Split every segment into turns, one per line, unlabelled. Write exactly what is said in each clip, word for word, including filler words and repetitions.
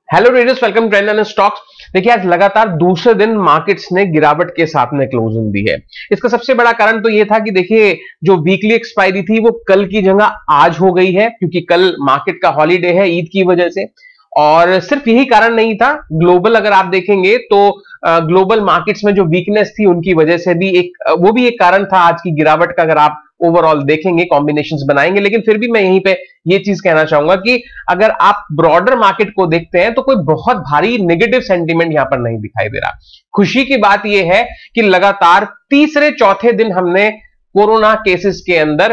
Hello traders, welcome trend and stocks. देखिए, आज लगातार दूसरे दिन मार्केट्स ने गिरावट के साथ में क्लोजिंग दी है। इसका सबसे बड़ा कारण तो यह था कि देखिए, जो वीकली एक्सपायरी थी वो कल की जगह आज हो गई है, क्योंकि कल मार्केट का हॉलीडे है ईद की वजह से। और सिर्फ यही कारण नहीं था, ग्लोबल अगर आप देखेंगे तो ग्लोबल मार्केट्स में जो वीकनेस थी उनकी वजह से भी एक वो भी एक कारण था आज की गिरावट का। अगर आप ओवरऑल देखेंगे, कॉम्बिनेशंस बनाएंगे, लेकिन फिर भी मैं यहीं पे ये चीज कहना चाहूंगा कि अगर आप ब्रॉडर मार्केट को देखते हैं तो कोई बहुत भारी नेगेटिव सेंटीमेंट यहां पर नहीं दिखाई दे रहा। खुशी की बात यह है कि लगातार तीसरे चौथे दिन हमने कोरोना केसेस के अंदर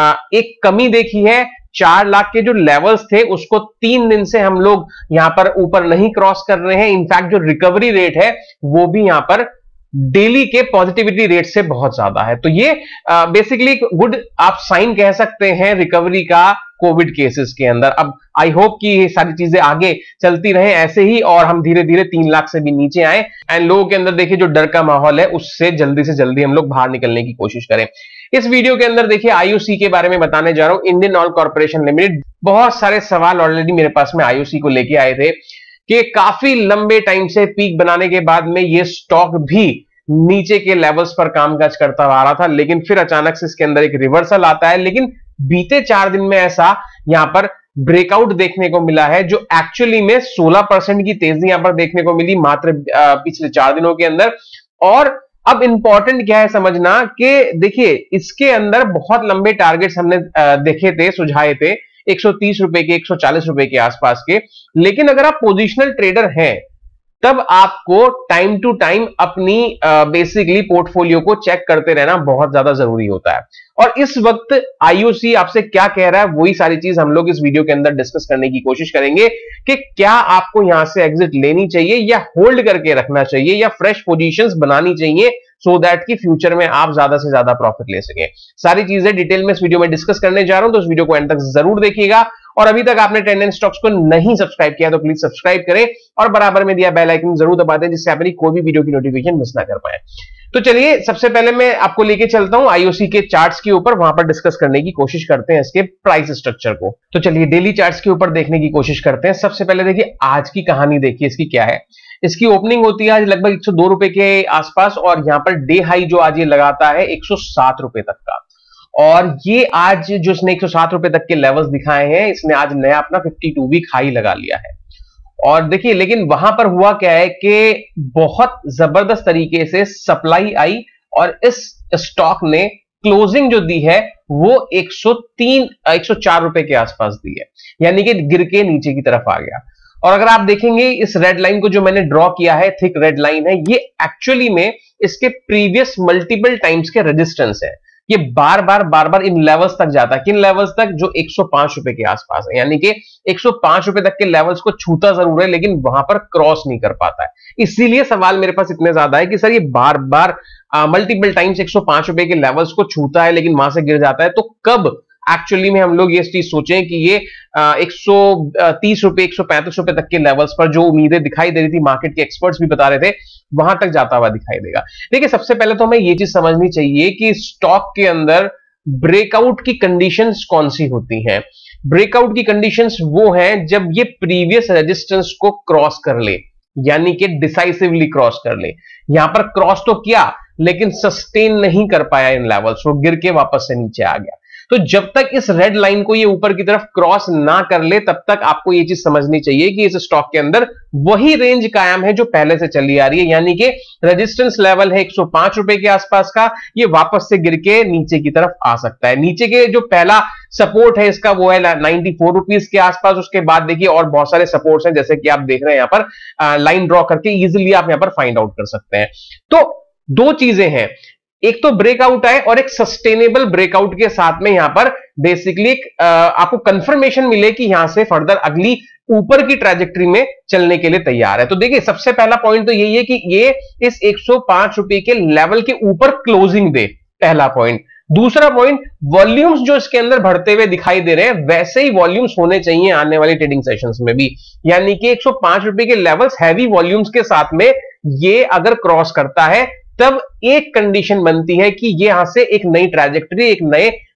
एक कमी देखी है। चार लाख के जो लेवल्स थे उसको तीन दिन से हम लोग यहां पर ऊपर नहीं क्रॉस कर रहे हैं। इनफैक्ट जो रिकवरी रेट है वो भी यहां पर डेली के पॉजिटिविटी रेट से बहुत ज्यादा है। तो ये बेसिकली गुड आप साइन कह सकते हैं रिकवरी का कोविड केसेस के अंदर। अब आई होप कि ये सारी चीजें आगे चलती रहे ऐसे ही और हम धीरे धीरे तीन लाख से भी नीचे आए एंड लोगों के अंदर देखिए जो डर का माहौल है उससे जल्दी से जल्दी हम लोग बाहर निकलने की कोशिश करें। इस वीडियो के अंदर देखिए आईओसी के बारे में बताने जा रहा हूं, इंडियन ऑयल कॉर्पोरेशन लिमिटेड। बहुत सारे सवाल ऑलरेडी मेरे पास में आईओसी को लेके आए थे कि काफी लंबे टाइम से पीक बनाने के बाद में ये स्टॉक भी नीचे के लेवल्स पर कामकाज करता आ रहा था, लेकिन फिर अचानक से इसके अंदर एक रिवर्सल आता है। लेकिन बीते चार दिन में ऐसा यहां पर ब्रेकआउट देखने को मिला है जो एक्चुअली में सोलह परसेंट की तेजी यहां पर देखने को मिली मात्र पिछले चार दिनों के अंदर। और अब इंपॉर्टेंट क्या है समझना कि देखिए इसके अंदर बहुत लंबे टारगेट्स हमने देखे थे, सुझाए थे एक सौ तीस रुपए के, एक सौ चालीस रुपए के आसपास के। लेकिन अगर आप पोजिशनल ट्रेडर हैं तब आपको टाइम टू टाइम अपनी बेसिकली पोर्टफोलियो को चेक करते रहना बहुत ज्यादा जरूरी होता है। और इस वक्त आईओसी आपसे क्या कह रहा है वही सारी चीज हम लोग इस वीडियो के अंदर डिस्कस करने की कोशिश करेंगे कि क्या आपको यहां से एग्जिट लेनी चाहिए या होल्ड करके रखना चाहिए या फ्रेश पोजीशंस बनानी चाहिए सो दैट कि फ्यूचर में आप ज्यादा से ज्यादा प्रॉफिट ले सकें। सारी चीजें डिटेल में इस वीडियो में डिस्कस करने जा रहा हूं, तो इस वीडियो को एंड तक जरूर देखिएगा। और अभी तक आपने ट्रेंड एंड स्टॉक्स को नहीं सब्सक्राइब किया तो प्लीज सब्सक्राइब करें और बराबर में दिया बेल आइकन जरूर दबा दें जिससे अपनी कोई भी वीडियो की नोटिफिकेशन मिस ना कर पाए। तो चलिए सबसे पहले मैं आपको लेके चलता हूं आईओसी के चार्ट्स के ऊपर, वहां पर डिस्कस करने की कोशिश करते हैं इसके प्राइस स्ट्रक्चर को। तो चलिए डेली चार्ट्स के ऊपर देखने की कोशिश करते हैं। सबसे पहले देखिए आज की कहानी देखिए इसकी क्या है। इसकी ओपनिंग होती है आज लगभग एक सौ दो रुपए के आसपास और यहां पर डे हाई जो आज ये लगाता है एक सौ सात रुपए तक का। और ये आज जो इसने एक सौ सात रुपए तक के लेवल्स दिखाए हैं, इसने आज नया अपना बावन वीक हाई लगा लिया है। और देखिए लेकिन वहां पर हुआ क्या है कि बहुत जबरदस्त तरीके से सप्लाई आई और इस स्टॉक ने क्लोजिंग जो दी है वो एक सौ तीन एक सौ चार रुपए के आसपास दी है, यानी कि गिर के नीचे की तरफ आ गया। और अगर आप देखेंगे इस रेड लाइन को जो मैंने ड्रॉ किया है, थिक रेड लाइन है, ये एक्चुअली में इसके प्रीवियस मल्टीपल टाइम्स के रेजिस्टेंस है। ये बार बार बार बार इन लेवल्स तक जाता है। किन लेवल्स तक? जो एक सौ पांच रुपए के आसपास है, यानी कि एक सौ पांच रुपए तक के लेवल्स को छूता जरूर है लेकिन वहां पर क्रॉस नहीं कर पाता है। इसीलिए सवाल मेरे पास इतने ज्यादा है कि सर ये बार बार मल्टीपल टाइम्स एक सौ पांच रुपए के लेवल्स को छूता है लेकिन वहां से गिर जाता है, तो कब एक्चुअली में हम लोग ये चीज सोचें कि ये एक सौ तीस रुपए एक सौ पैंतीस रुपए तक के लेवल्स पर जो उम्मीदें दिखाई दे रही थी, मार्केट के एक्सपर्ट्स भी बता रहे थे, वहां तक जाता हुआ दिखाई देगा। देखिए सबसे पहले तो हमें ये चीज समझनी चाहिए कि स्टॉक के अंदर ब्रेकआउट की कंडीशंस कौन सी होती हैं। ब्रेकआउट की कंडीशंस वो हैं जब ये प्रीवियस रेजिस्टेंस को क्रॉस कर ले, यानी कि डिसाइसिवली क्रॉस कर ले। यहां पर क्रॉस तो किया लेकिन सस्टेन नहीं कर पाया इन लेवल्स, वो गिर के वापस से नीचे आ गया। तो जब तक इस रेड लाइन को ये ऊपर की तरफ क्रॉस ना कर ले तब तक आपको ये चीज समझनी चाहिए कि इस स्टॉक के अंदर वही रेंज कायम है जो पहले से चली आ रही है, यानी कि रेजिस्टेंस लेवल है एक सौ पांच रुपए के आसपास का, ये वापस से गिर के नीचे की तरफ आ सकता है। नीचे के जो पहला सपोर्ट है इसका वो है नाइन्टी फोर रुपीज के आसपास। उसके बाद देखिए और बहुत सारे सपोर्ट्स हैं जैसे कि आप देख रहे हैं यहां पर लाइन ड्रॉ करके इजिली आप यहां पर फाइंड आउट कर सकते हैं। तो दो चीजें हैं, एक तो ब्रेकआउट है और एक सस्टेनेबल ब्रेकआउट के साथ में यहां पर बेसिकली आपको कंफर्मेशन मिले कि यहां से फर्दर अगली ऊपर की ट्रैजेक्टरी में चलने के लिए तैयार है। तो देखिए सबसे पहला पॉइंट तो यही है कि ये इस एक सौ पांच रुपए के लेवल के ऊपर क्लोजिंग दे, पहला पॉइंट। दूसरा पॉइंट, वॉल्यूम्स जो इसके अंदर बढ़ते हुए दिखाई दे रहे हैं वैसे ही वॉल्यूम्स होने चाहिए आने वाली ट्रेडिंग सेशंस में भी, यानी कि एक सौ पांच रुपए के लेवल्स हैवी वॉल्यूम्स के साथ में ये अगर क्रॉस करता है तब एक कंडीशन बनती है कि ये यहां से एक नई ट्रैजेक्टरी, एक नए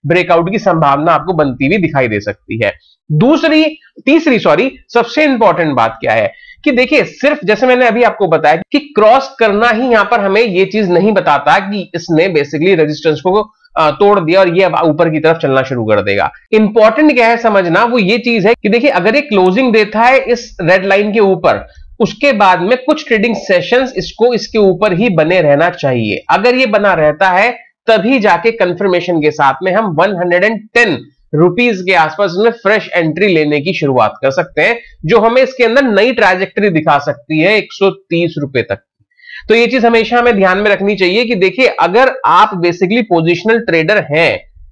ब्रेकआउट की संभावना आपको बनती हुई दिखाई दे सकती है। दूसरी तीसरी सॉरी सबसे इंपॉर्टेंट बात क्या है कि देखिए, सिर्फ जैसे मैंने अभी आपको बताया कि क्रॉस करना ही यहां पर हमें यह चीज नहीं बताता कि इसने बेसिकली रेजिस्टेंस को तोड़ दिया और ये अब ऊपर की तरफ चलना शुरू कर देगा। इंपॉर्टेंट क्या है समझना, वो ये चीज है कि देखिए, अगर ये क्लोजिंग देता है इस रेड लाइन के ऊपर, उसके बाद में कुछ ट्रेडिंग सेशंस इसको इसके ऊपर ही बने रहना चाहिए। अगर ये बना रहता है तभी जाके कंफर्मेशन के साथ में हम एक सौ दस रुपीस के आसपास में फ्रेश एंट्री लेने की शुरुआत कर सकते हैं, जो हमें इसके अंदर नई ट्रैजेक्टरी दिखा सकती है एक सौ तीस रुपए तक। तो ये चीज हमेशा हमें ध्यान में रखनी चाहिए कि देखिए, अगर आप बेसिकली पोजिशनल ट्रेडर हैं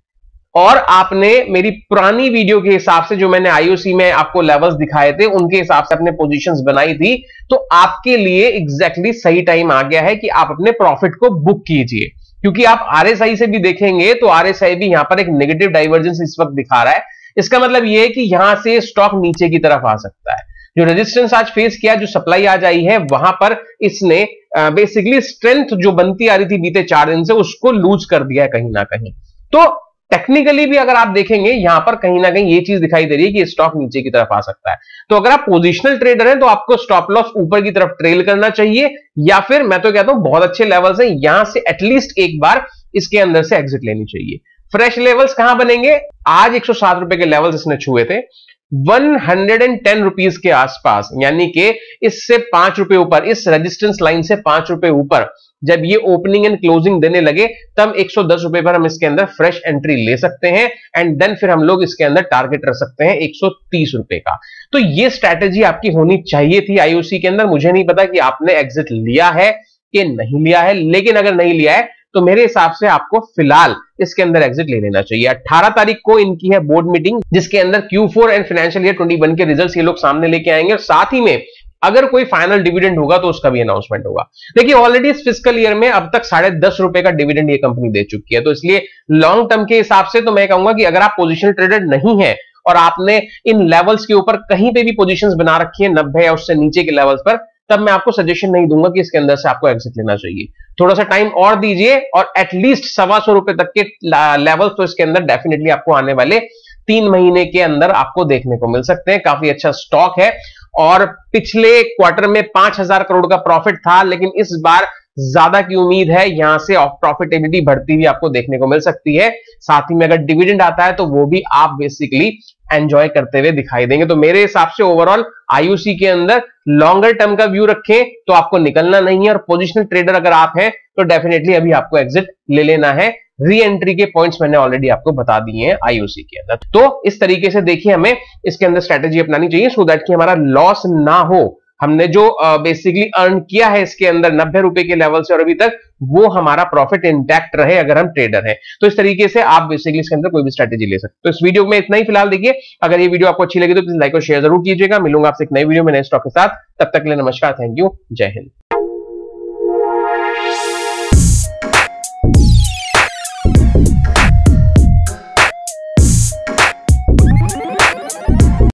और आपने मेरी पुरानी वीडियो के हिसाब से जो मैंने आईओसी में आपको लेवल्स दिखाए थे उनके हिसाब से अपने पोजीशंस बनाई थी, तो आपके लिए एग्जैक्टली सही टाइम आ गया है कि आप अपने प्रॉफिट को बुक कीजिए। क्योंकि आप आरएसआई से भी देखेंगे तो आरएसआई भी यहां पर एक नेगेटिव डाइवर्जेंस इस वक्त दिखा रहा है। इसका मतलब यह है कि यहां से स्टॉक नीचे की तरफ आ सकता है। जो रेजिस्टेंस आज फेस किया, जो सप्लाई आज आई है, वहां पर इसने बेसिकली स्ट्रेंथ जो बनती आ रही थी बीते चार दिन से, उसको लूज कर दिया है कहीं ना कहीं। तो टेक्निकली भी अगर आप देखेंगे यहां पर कहीं ना कहीं ये चीज दिखाई दे रही है कि स्टॉक नीचे की तरफ आ सकता है। तो अगर आप पोजिशनल ट्रेडर हैं तो आपको स्टॉप लॉस ऊपर की तरफ ट्रेल करना चाहिए, या फिर मैं तो कहता हूं बहुत अच्छे लेवल्स हैं, यहां से एटलीस्ट एक बार इसके अंदर से एग्जिट लेनी चाहिए। फ्रेश लेवल्स कहां बनेंगे? आज एक सौ सात रुपए के लेवल्स इसने छुए थे, एक सौ दस रुपीस के आसपास, यानी कि इससे पांच रुपए ऊपर, इस रेजिस्टेंस लाइन से पांच रुपए ऊपर जब ये ओपनिंग एंड क्लोजिंग देने लगे, तब एक सौ दस रुपए पर हम इसके अंदर फ्रेश एंट्री ले सकते हैं एंड देन फिर हम लोग इसके अंदर टारगेट रख सकते हैं एक सौ तीस रुपए का। तो ये स्ट्रैटेजी आपकी होनी चाहिए थी आईओसी के अंदर। मुझे नहीं पता कि आपने एग्जिट लिया है कि नहीं लिया है, लेकिन अगर नहीं लिया है तो मेरे हिसाब से आपको फिलहाल इसके अंदर एग्जिट ले लेना चाहिए। अठारह तारीख को इनकी है बोर्ड मीटिंग, जिसके अंदर Q four and financial year इक्कीस के रिजल्ट्स ये लोग सामने लेके आएंगे, और साथ ही में अगर कोई फाइनल डिविडेंड होगा तो उसका भी अनाउंसमेंट होगा। देखिए, ऑलरेडी इस फिस्कल ईयर में अब तक साढ़े दस रुपए का डिविडेंड ये कंपनी दे चुकी है। तो इसलिए लॉन्ग टर्म के हिसाब से तो मैं कहूंगा कि अगर आप पोजिशनल ट्रेडर नहीं है और आपने इन लेवल्स के ऊपर कहीं पे भी पोजीशंस बना रखी है नब्बे या उससे नीचे के लेवल्स पर, तब मैं आपको सजेशन नहीं दूंगा कि इसके अंदर से आपको एग्जिट लेना चाहिए। थोड़ा सा टाइम और दीजिए और एटलीस्ट सवा सौ रुपए तक के लेवल्स तो इसके अंदर डेफिनेटली आपको आने वाले तीन महीने के अंदर आपको देखने को मिल सकते हैं। काफी अच्छा स्टॉक है और पिछले क्वार्टर में पांच हजार करोड़ का प्रॉफिट था, लेकिन इस बार ज्यादा की उम्मीद है, यहां से प्रॉफिटेबिलिटी बढ़ती हुई आपको देखने को मिल सकती है। साथ ही में अगर डिविडेंड आता है तो वो भी आप बेसिकली एंजॉय करते हुए दिखाई देंगे। तो मेरे हिसाब से ओवरऑल आईओसी के अंदर लॉन्गर टर्म का व्यू रखें तो आपको निकलना नहीं है, और पोजिशनल ट्रेडर अगर आप हैं तो डेफिनेटली अभी आपको एग्जिट ले लेना है। री एंट्री के पॉइंट्स मैंने ऑलरेडी आपको बता दिए हैं आईओसी के अंदर। तो इस तरीके से देखिए हमें इसके अंदर स्ट्रेटेजी अपनानी चाहिए सो दैट कि हमारा लॉस ना हो। हमने जो बेसिकली uh, अर्न किया है इसके अंदर नब्बे रुपए के लेवल से और अभी तक, वो हमारा प्रॉफिट इंटैक्ट रहे अगर हम ट्रेडर हैं। तो इस तरीके से आप बेसिकली इसके अंदर कोई भी स्ट्रेटेजी ले सकते हो। तो इस वीडियो में इतना ही फिलहाल। देखिए, अगर ये वीडियो आपको अच्छी लगी तो प्लीज लाइक और शेयर जरूर कीजिएगा। मिलूंगा आपसे एक नई वीडियो में नए स्टॉक के साथ। तब तक के लिए नमस्कार, थैंक यू, जय हिंद।